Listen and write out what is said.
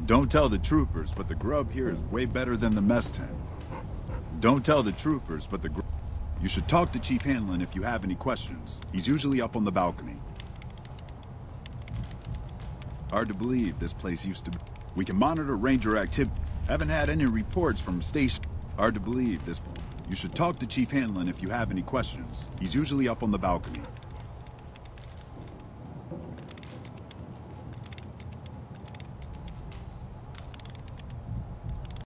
Don't tell the troopers, but the grub here is way better than the mess tent. Don't tell the troopers, but the grub... You should talk to Chief Hanlon if you have any questions. He's usually up on the balcony. Hard to believe this place used to be. We can monitor Ranger activity. Haven't had any reports from station. Hard to believe this. You should talk to Chief Hanlon if you have any questions. He's usually up on the balcony.